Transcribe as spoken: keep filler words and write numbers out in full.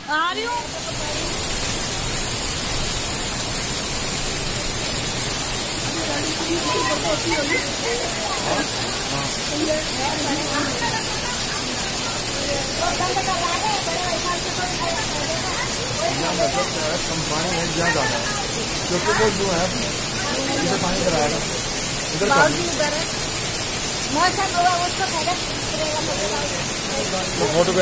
आ रही हूँ। कम पानी है ज्यादा है क्योंकि वो जो है इधर पानी इधर आएगा इधर मौसम हुआ उसको फोटो